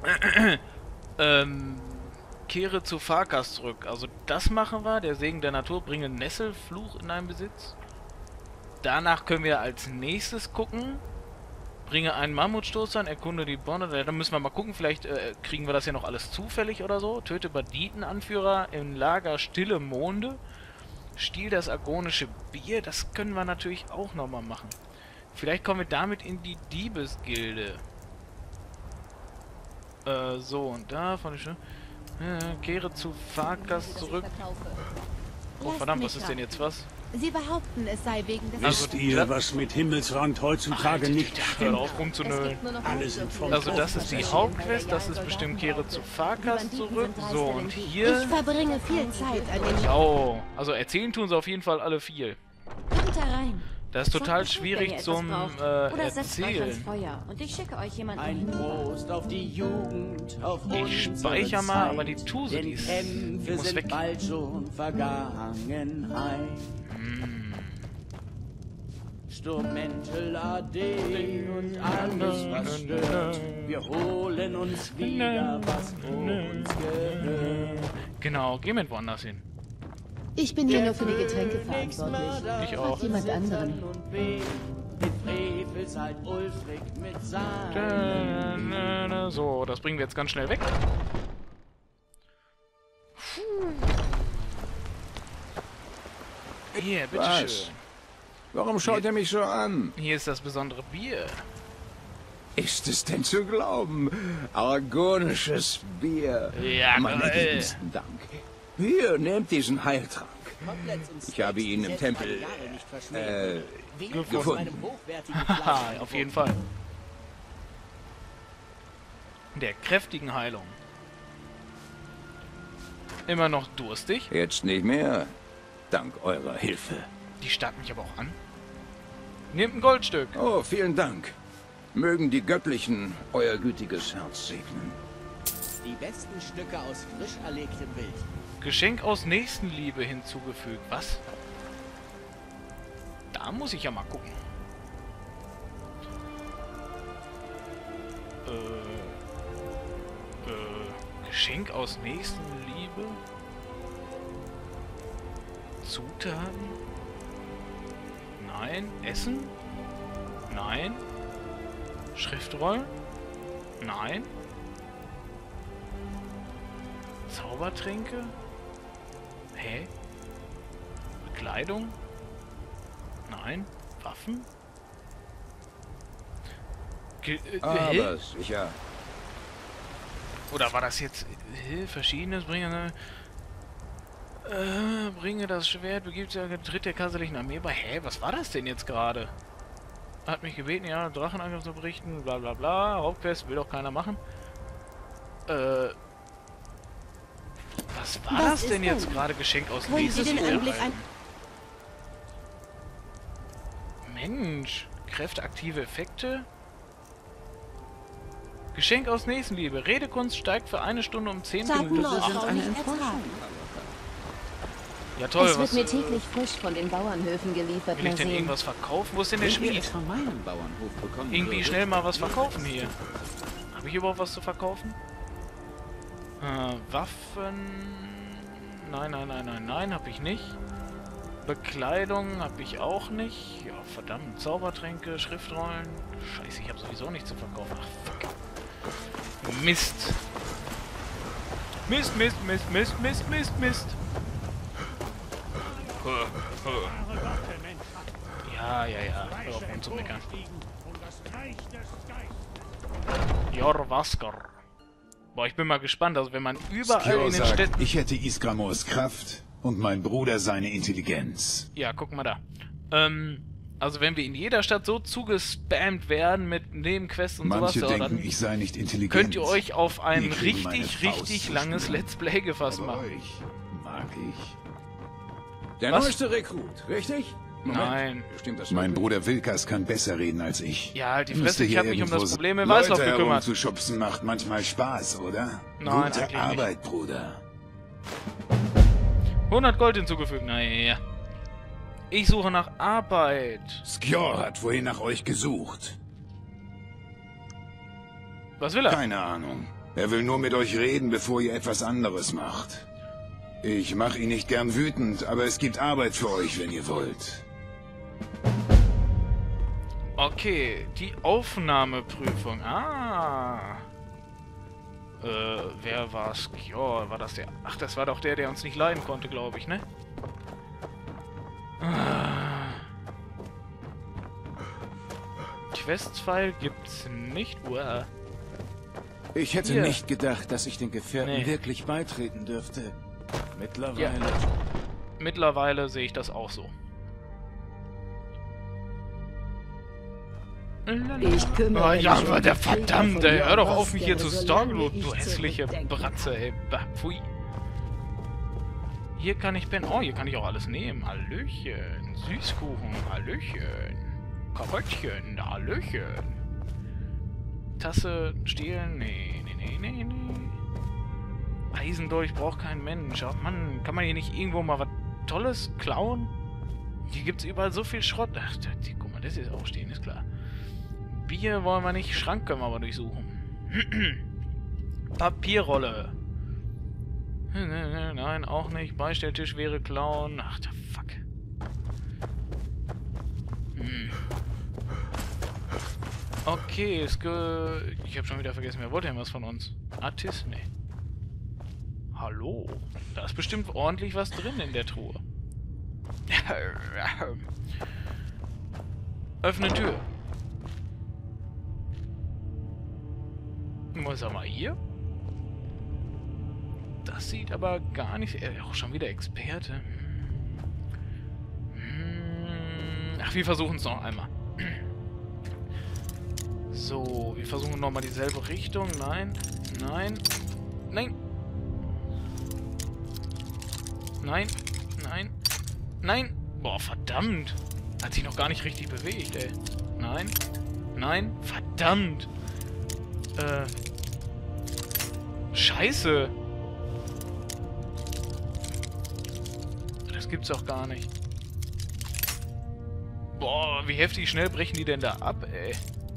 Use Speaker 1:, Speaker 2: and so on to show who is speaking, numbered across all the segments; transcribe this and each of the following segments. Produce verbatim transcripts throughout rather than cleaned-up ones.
Speaker 1: ähm, kehre zu Farkas zurück. Also das machen wir. Der Segen der Natur, bringe Nesselfluch in deinen Besitz. Danach können wir als nächstes gucken. Bringe einen Mammutstoß an, erkunde die Bonne. Dann müssen wir mal gucken, vielleicht äh, kriegen wir das ja noch alles zufällig oder so. Töte Banditenanführer im Lager Stille Monde. Stiehl das argonische Bier. Das können wir natürlich auch nochmal machen. Vielleicht kommen wir damit in die Diebesgilde. Äh, so und da von der äh, kehre zu Farkas zurück. Oh verdammt, was ist denn jetzt was?
Speaker 2: Sie behaupten, es sei wegen des...
Speaker 3: Also wisst ihr, was mit Himmelsrand heutzutage
Speaker 1: Alter,
Speaker 3: nicht stimmt?
Speaker 1: Hör auf rumzunölen.
Speaker 3: Alle sind vom
Speaker 1: Also das ist die Hauptquest, das ist bestimmt kehre zu Farkas zurück. So, und hier...
Speaker 2: Ich verbringe viel Zeit an den...
Speaker 1: Oh, also erzählen tun sie auf jeden Fall alle viel.
Speaker 2: Kommt herein.
Speaker 1: Das ist total schwierig zum äh, Erzählen.
Speaker 2: Und ich schicke euch jemanden
Speaker 4: Ein Prost auf die Jugend, auf
Speaker 1: Ich speichere mal, aber die Tuse, die, ist, die muss weg.
Speaker 4: Bald schon Vergangenheit.
Speaker 1: Mm.
Speaker 4: Sturmmäntel A D und alles was stört. Wir holen uns wieder, was uns gehört.
Speaker 1: Genau, gehen wir woanders hin.
Speaker 2: Ich bin hier nur für die Getränke verantwortlich.
Speaker 1: Ich auch.
Speaker 2: Jemand anderen.
Speaker 1: So, das bringen wir jetzt ganz schnell weg. Hier, bitteschön.
Speaker 5: Warum schaut er mich so an?
Speaker 1: Hier ist das besondere Bier.
Speaker 5: Ist es denn zu glauben? Argonisches Bier.
Speaker 1: Ja,
Speaker 5: Meine
Speaker 1: geil.
Speaker 5: liebsten Dank. Hier, nehmt diesen Heiltrank. Ich habe ihn im Tempel äh, gefunden.
Speaker 1: Haha, auf jeden Fall. Der kräftigen Heilung. Immer noch durstig.
Speaker 5: Jetzt nicht mehr. Dank eurer Hilfe.
Speaker 1: Die starrt mich aber auch an. Nehmt ein Goldstück.
Speaker 5: Oh, vielen Dank. Mögen die Göttlichen euer gütiges Herz segnen.
Speaker 4: Die besten Stücke aus frisch erlegtem Wild.
Speaker 1: Geschenk aus Nächstenliebe hinzugefügt. Was? Da muss ich ja mal gucken. Äh, äh, Geschenk aus Nächstenliebe? Zutaten? Nein. Essen? Nein. Schriftrollen? Nein. Zaubertränke? Hä? Bekleidung? Nein. Waffen? Ge äh, hä?
Speaker 5: Aber sicher.
Speaker 1: Oder war das jetzt hä? Verschiedenes bringen? Äh, bringe das Schwert, begibt sich tritt der kaiserlichen Armee bei. Hä? Was war das denn jetzt gerade? Hat mich gebeten, ja, Drachenangriff zu berichten, bla bla bla. Hauptquest will doch keiner machen. Äh. Was war
Speaker 2: Was
Speaker 1: das denn
Speaker 2: ist
Speaker 1: jetzt
Speaker 2: denn?
Speaker 1: gerade? Geschenk aus
Speaker 2: Wollen Sie den
Speaker 1: Nächstenliebe?
Speaker 2: Anblick an...
Speaker 1: Mensch, kräfteaktive Effekte. Geschenk aus Nächstenliebe. Redekunst steigt für eine Stunde um zehn
Speaker 2: Daten
Speaker 1: Minuten.
Speaker 2: noch
Speaker 1: Ach,
Speaker 2: nicht ertragen.
Speaker 1: ja toll,
Speaker 2: Es wird
Speaker 1: was
Speaker 2: mir
Speaker 1: äh,
Speaker 2: täglich frisch von den Bauernhöfen geliefert.
Speaker 1: will ich
Speaker 2: Mal
Speaker 1: denn
Speaker 2: sehen.
Speaker 1: irgendwas verkaufen? Wo ist denn der
Speaker 4: Wenn ihr
Speaker 1: Schmied?
Speaker 4: es von meinem Bauernhof bekommen
Speaker 1: Irgendwie
Speaker 4: würdet,
Speaker 1: schnell mal was verkaufen hier. Habe ich überhaupt was zu verkaufen? Äh, Waffen... Nein, nein, nein, nein, nein, habe ich nicht. Bekleidung habe ich auch nicht. Ja, verdammt, Zaubertränke, Schriftrollen. Scheiße, ich habe sowieso nichts zu verkaufen. Ach, fuck. Mist. Mist, Mist, Mist, Mist, Mist, Mist, Mist. Ja, ja, ja. Hör auf rumzumeckern. Jorvaskar. Boah, ich bin mal gespannt. Also wenn man überall
Speaker 6: Skjor
Speaker 1: in den
Speaker 6: sagt,
Speaker 1: Städten...
Speaker 6: ich hätte Isgramors Kraft und mein Bruder seine Intelligenz.
Speaker 1: Ja, guck mal da. Ähm, also wenn wir in jeder Stadt so zugespammt werden mit Nebenquests und
Speaker 6: Manche
Speaker 1: sowas, ja,
Speaker 6: denken,
Speaker 1: dann
Speaker 6: ich sei nicht intelligent.
Speaker 1: könnt ihr euch auf ein
Speaker 6: Die kriegen meine
Speaker 1: richtig,
Speaker 6: Faust
Speaker 1: richtig
Speaker 6: zu
Speaker 1: langes
Speaker 6: spüren.
Speaker 1: Let's Play gefasst
Speaker 6: Aber
Speaker 1: machen.
Speaker 6: euch mag ich.
Speaker 5: Der
Speaker 1: Was?
Speaker 5: neueste Rekrut, richtig? Moment.
Speaker 1: Nein.
Speaker 5: Stimmt das
Speaker 6: Mein
Speaker 5: wirklich?
Speaker 6: Bruder Wilkas kann besser reden als ich.
Speaker 1: Ja, halt die
Speaker 6: Müsste
Speaker 1: Fresse, ich
Speaker 6: hier
Speaker 1: habe mich um das
Speaker 6: irgendwo
Speaker 1: Problem im
Speaker 6: Leute
Speaker 1: Weißlauf gekümmert.
Speaker 6: herumzuschubsen macht manchmal Spaß, oder?
Speaker 1: Nein,
Speaker 6: Gute
Speaker 1: eigentlich
Speaker 6: Arbeit, Bruder.
Speaker 1: hundert Gold hinzugefügt, naja. Ich suche nach Arbeit.
Speaker 6: Skjor hat vorhin nach euch gesucht.
Speaker 1: Was will er?
Speaker 6: Keine Ahnung. Er will nur mit euch reden, bevor ihr etwas anderes macht. Ich mache ihn nicht gern wütend, aber es gibt Arbeit für euch, wenn ihr wollt.
Speaker 1: Okay, die Aufnahmeprüfung. Ah. Äh, wer war's? Ja, war das der? Ach, das war doch der, der uns nicht leiden konnte, glaube ich, ne? Ah. Questfile gibt's nicht. Uah.
Speaker 7: Ich hätte
Speaker 1: Hier.
Speaker 7: nicht gedacht, dass ich den Gefährten
Speaker 1: Nee.
Speaker 7: wirklich beitreten dürfte. Mittlerweile...
Speaker 1: Ja. Mittlerweile sehe ich das auch so.
Speaker 2: Ich kümmere
Speaker 1: Oh, ja,
Speaker 2: mich um
Speaker 1: aber der
Speaker 2: die Krieger
Speaker 1: verdammte,
Speaker 2: von
Speaker 1: hör doch auf, mich hier zu
Speaker 2: Jorvas,
Speaker 1: stalken, du,
Speaker 2: solange
Speaker 1: du
Speaker 2: ich
Speaker 1: hässliche
Speaker 2: zurückdenke.
Speaker 1: Bratze, ey. Bah, pfui. Hier kann ich Ben. Oh, hier kann ich auch alles nehmen. Hallöchen. Süßkuchen. Hallöchen. Karottchen. Hallöchen. Tasse stehlen. Nee, nee, nee, nee, nee. Eisendolch braucht kein Mensch. Oh Mann, kann man hier nicht irgendwo mal was Tolles klauen? Hier gibt's überall so viel Schrott. Ach, das, guck mal, das ist auch stehen, ist klar. Bier wollen wir nicht. Schrank können wir aber durchsuchen. Papierrolle. Nein, auch nicht. Beistelltisch wäre klauen. Ach, der Fuck. Hm. Okay, es ge... Ich habe schon wieder vergessen, wer wollte denn was von uns? Artist? Nee. Hallo? Da ist bestimmt ordentlich was drin in der Truhe. Öffne Tür. Was haben wir hier? Das sieht aber gar nicht... Äh, auch schon wieder Experte. Hm. Ach, wir versuchen es noch einmal. So, wir versuchen nochmal dieselbe Richtung. Nein, nein, nein. Nein, nein, nein. Boah, verdammt. Hat sich noch gar nicht richtig bewegt, ey. Nein, nein, verdammt. Äh. Scheiße. Das gibt's doch gar nicht. Boah, wie heftig schnell brechen die denn da ab, ey.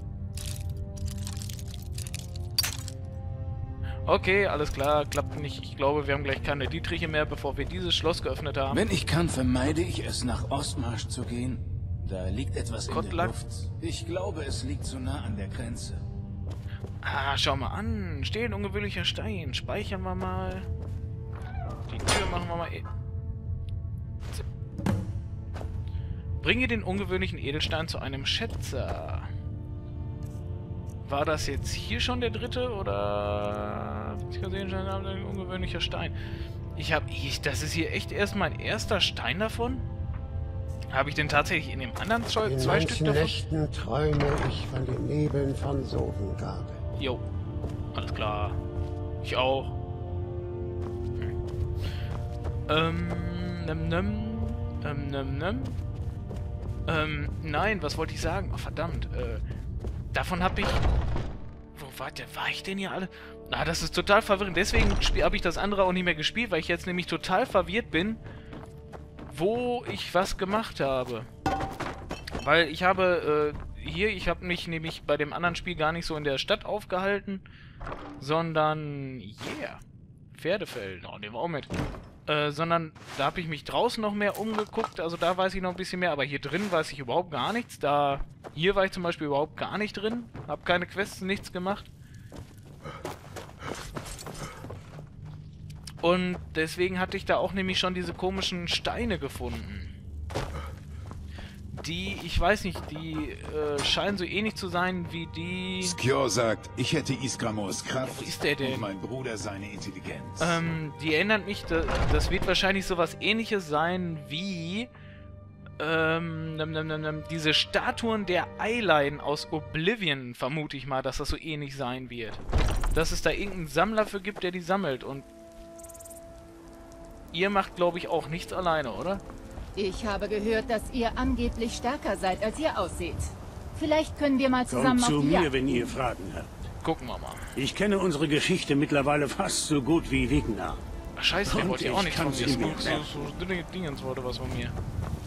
Speaker 1: Okay, alles klar, klappt nicht. Ich glaube, wir haben gleich keine Dietriche mehr, bevor wir dieses Schloss geöffnet haben.
Speaker 7: Wenn ich kann, vermeide ich es, nach Ostmarsch zu gehen. Da liegt etwas in der
Speaker 1: Kottlack.
Speaker 7: Luft. Ich glaube, es liegt zu nah an der Grenze.
Speaker 1: Ah, schau mal an. Stehen ungewöhnlicher Stein. Speichern wir mal. Die Tür machen wir mal... E Bringe den ungewöhnlichen Edelstein zu einem Schätzer. War das jetzt hier schon der dritte oder... Ich kann sehen, ein ungewöhnlicher Stein. Ich habe... Ich, das ist hier echt erst mein erster Stein davon? Habe ich denn tatsächlich in dem anderen zwei,
Speaker 8: In
Speaker 1: zwei Stück
Speaker 8: manchen
Speaker 1: davon?
Speaker 8: Nächten träume ich von den Nebeln von Sovengarde.
Speaker 1: Jo, alles klar. Ich auch. Hm. Ähm, nem, nem, ähm, nem, nem. Ähm, nein, was wollte ich sagen? Oh, verdammt. Äh, davon habe ich... Wo war der? War ich denn hier alle? Na, das ist total verwirrend. Deswegen habe ich das andere auch nicht mehr gespielt, weil ich jetzt nämlich total verwirrt bin, wo ich was gemacht habe. Weil ich habe, äh, hier, ich habe mich nämlich bei dem anderen Spiel gar nicht so in der Stadt aufgehalten, sondern, yeah, Pferdefeld, oh, nehmen wir auch mit. Äh, sondern da habe ich mich draußen noch mehr umgeguckt, also da weiß ich noch ein bisschen mehr, aber hier drin weiß ich überhaupt gar nichts. Da, hier war ich zum Beispiel überhaupt gar nicht drin, habe keine Quests, nichts gemacht. Und deswegen hatte ich da auch nämlich schon diese komischen Steine gefunden. Die, ich weiß nicht, die äh, scheinen so ähnlich zu sein wie die...
Speaker 6: Skjor sagt, ich hätte Isgramors Kraft
Speaker 1: Wo ist der denn?
Speaker 6: und mein Bruder seine Intelligenz.
Speaker 1: Ähm, die erinnert mich, das, das wird wahrscheinlich sowas Ähnliches sein wie... Ähm, nem, nem, nem, nem, diese Statuen der Eyelines aus Oblivion, vermute ich mal, dass das so ähnlich sein wird. Dass es da irgendeinen Sammler für gibt, der die sammelt. Und ihr macht, glaube ich, auch nichts alleine, oder?
Speaker 2: Ich habe gehört, dass ihr angeblich stärker seid, als ihr aussieht. Vielleicht können wir mal zusammen
Speaker 3: Kommt zu
Speaker 2: auf die
Speaker 3: mir,
Speaker 2: Jagd.
Speaker 3: wenn ihr Fragen habt.
Speaker 1: Gucken wir mal.
Speaker 3: Ich kenne unsere Geschichte mittlerweile fast so gut wie Wigner.
Speaker 1: Ach, scheiße, der
Speaker 3: Und
Speaker 1: wollte ja
Speaker 3: ich
Speaker 1: auch nichts
Speaker 3: kann
Speaker 1: von mir.
Speaker 3: sie
Speaker 1: So,
Speaker 3: mir
Speaker 1: so,
Speaker 3: merken.
Speaker 1: so Dinge- Dingens wollte was von mir.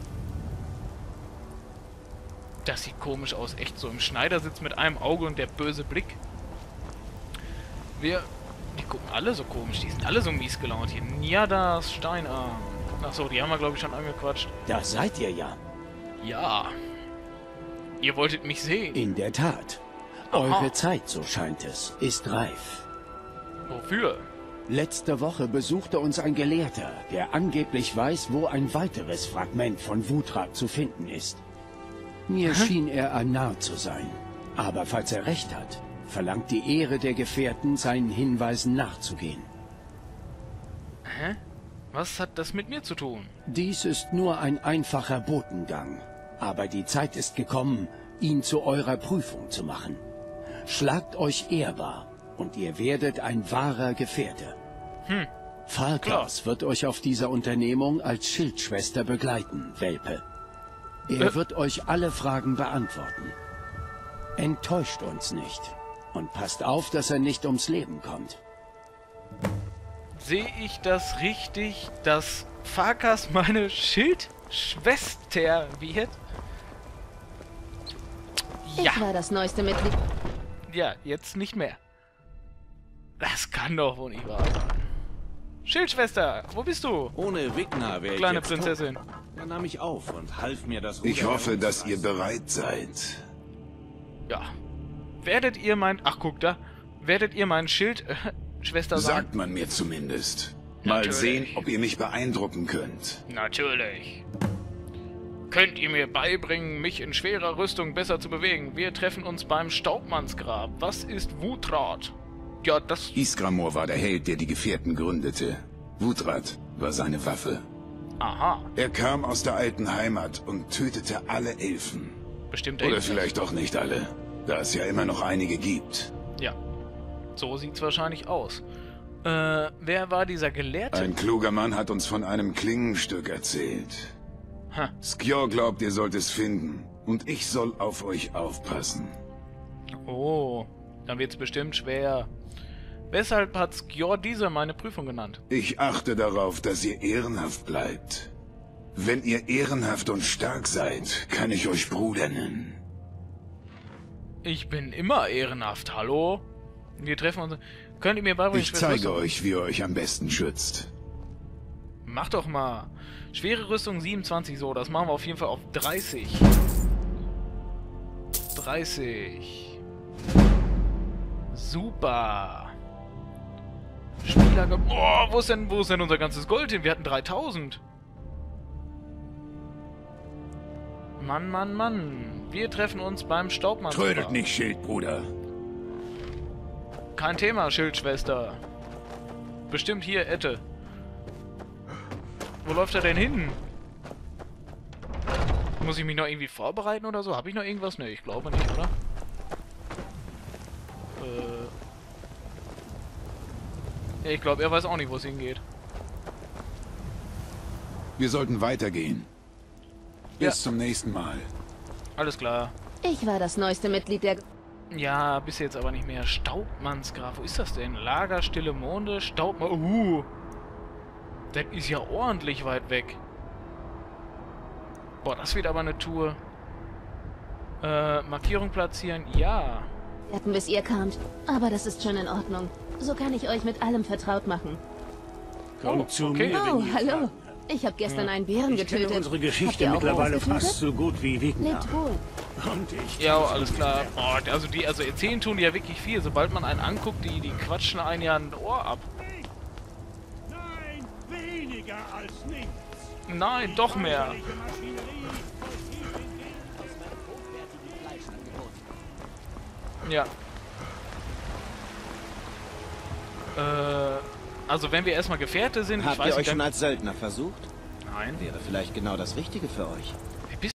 Speaker 1: Das sieht komisch aus. Echt so im Schneidersitz mit einem Auge und der böse Blick. Wir Die gucken alle so komisch, die sind alle so mies gelaunt hier. Niadas Steinarm. Achso, die haben wir, glaube ich, schon angequatscht.
Speaker 4: Da seid ihr ja.
Speaker 1: Ja. Ihr wolltet mich sehen.
Speaker 4: In der Tat.
Speaker 1: Aha.
Speaker 4: Eure Zeit, so scheint es, ist reif.
Speaker 1: Wofür?
Speaker 4: Letzte Woche besuchte uns ein Gelehrter, der angeblich weiß, wo ein weiteres Fragment von Wuthrat zu finden ist. Mir
Speaker 1: Hä?
Speaker 4: schien er ein Narr zu sein. Aber falls er recht hat, verlangt die Ehre der Gefährten, seinen Hinweisen nachzugehen.
Speaker 1: Hä? Was hat das mit mir zu tun?
Speaker 4: Dies ist nur ein einfacher Botengang. Aber die Zeit ist gekommen, ihn zu eurer Prüfung zu machen. Schlagt euch ehrbar und ihr werdet ein wahrer Gefährte.
Speaker 1: Hm.
Speaker 4: Farkas wird euch auf dieser Unternehmung als Schildschwester begleiten, Welpe. Er
Speaker 1: Äh.
Speaker 4: wird euch alle Fragen beantworten. Enttäuscht uns nicht und passt auf, dass er nicht ums Leben kommt.
Speaker 1: Sehe ich das richtig, dass Farkas meine Schildschwester wird? Ja.
Speaker 2: Ich war das neueste Mitglied.
Speaker 1: Ja, jetzt nicht mehr. Das kann doch wohl nicht wahr sein. Schildschwester, wo bist du?
Speaker 7: Ohne Wigner wäre ich
Speaker 1: Kleine
Speaker 7: jetzt
Speaker 1: Prinzessin.
Speaker 7: tot. Er nahm mich auf und half mir das
Speaker 6: Ich
Speaker 7: Ruder
Speaker 6: hoffe, dass ihr
Speaker 7: herumzureißen.
Speaker 6: bereit seid.
Speaker 1: Ja. Werdet ihr mein... Ach, guck da. Werdet ihr mein Schild... Äh, Schwester sein?
Speaker 6: Sagt man mir zumindest. Mal
Speaker 1: Natürlich.
Speaker 6: sehen, ob ihr mich beeindrucken könnt.
Speaker 1: Natürlich. Könnt ihr mir beibringen, mich in schwerer Rüstung besser zu bewegen? Wir treffen uns beim Staubmannsgrab. Was ist Wuthrat? Ja, das...
Speaker 6: Isgramor war der Held, der die Gefährten gründete. Wuthrat war seine Waffe.
Speaker 1: Aha.
Speaker 6: Er kam aus der alten Heimat und tötete alle Elfen.
Speaker 1: Bestimmt
Speaker 6: Oder
Speaker 1: Elfen.
Speaker 6: vielleicht auch nicht alle, da es ja immer noch einige gibt.
Speaker 1: Ja. So sieht's wahrscheinlich aus. Äh, wer war dieser Gelehrte?
Speaker 6: Ein kluger Mann hat uns von einem Klingenstück erzählt.
Speaker 1: Ha.
Speaker 6: Skjor glaubt, ihr sollt es finden. Und ich soll auf euch aufpassen.
Speaker 1: Oh, dann wird's bestimmt schwer. Weshalb hat Skjor diese meine Prüfung genannt?
Speaker 6: Ich achte darauf, dass ihr ehrenhaft bleibt. Wenn ihr ehrenhaft und stark seid, kann ich euch Bruder nennen.
Speaker 1: Ich bin immer ehrenhaft, hallo? Wir treffen uns... Könnt ihr mir beibringen...
Speaker 6: Ich
Speaker 1: schwere
Speaker 6: zeige
Speaker 1: Rüstung?
Speaker 6: euch, wie ihr euch am besten schützt.
Speaker 1: Mach doch mal. Schwere Rüstung siebenundzwanzig, so, das machen wir auf jeden Fall auf dreißig. dreißig. Super. Spieler... Oh, wo ist denn, wo ist denn unser ganzes Gold hin? Wir hatten dreitausend. Mann, Mann, Mann. Wir treffen uns beim Staubmann.
Speaker 6: Trödelt nicht, Schildbruder.
Speaker 1: Kein Thema, Schildschwester. Bestimmt hier, Ette. Wo läuft er denn hin? Muss ich mich noch irgendwie vorbereiten oder so? Habe ich noch irgendwas? Ne, ich glaube nicht, oder? Äh... Ich glaube, er weiß auch nicht, wo es hingeht.
Speaker 6: Wir sollten weitergehen. Bis
Speaker 1: Ja.
Speaker 6: zum nächsten Mal.
Speaker 1: Alles klar.
Speaker 2: Ich war das neueste Mitglied der...
Speaker 1: Ja, bis jetzt aber nicht mehr. Staubmannsgraf. Wo ist das denn? Lager, Stille Monde, Staubmann... Uh! Das ist ja ordentlich weit weg. Boah, das wird aber eine Tour. Äh, Markierung platzieren? Ja.
Speaker 2: hatten, bis ihr kamt. Aber das ist schon in Ordnung. So kann ich euch mit allem vertraut machen.
Speaker 3: Kommt
Speaker 1: Oh,
Speaker 3: zu
Speaker 1: okay.
Speaker 3: mir, wenn
Speaker 2: Oh,
Speaker 3: ihr
Speaker 2: hallo.
Speaker 3: Fragen habt.
Speaker 2: Ich habe gestern einen Bären
Speaker 3: Ich kenne
Speaker 2: getötet.
Speaker 3: unsere
Speaker 2: Habt
Speaker 3: Geschichte
Speaker 2: ihr auch
Speaker 3: mittlerweile
Speaker 2: was getötet?
Speaker 3: fast so gut wie Wigner.
Speaker 2: Lebt wohl.
Speaker 3: Und ich...
Speaker 1: Ja, alles klar. Boah, also die, also erzählen tun die ja wirklich viel. Sobald man einen anguckt, die, die quatschen einen ja ein Ohr ab.
Speaker 3: Nein, weniger als nichts.
Speaker 1: Nein, doch mehr. Ja. Äh, also wenn wir erstmal Gefährte sind, ich
Speaker 9: Habt
Speaker 1: weiß
Speaker 9: ihr euch
Speaker 1: nicht,
Speaker 9: schon
Speaker 1: dann...
Speaker 9: als Söldner versucht?
Speaker 1: Nein.
Speaker 9: Wäre vielleicht genau das Richtige für euch.